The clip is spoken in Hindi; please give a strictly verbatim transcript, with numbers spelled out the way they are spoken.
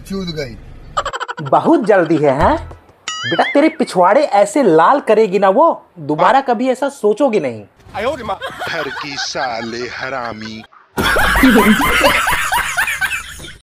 चूद गई। बहुत जल्दी है हैं? बेटा तेरे पिछवाड़े ऐसे लाल करेगी ना वो, दोबारा कभी ऐसा सोचोगे नहीं। हर की साले हरामी।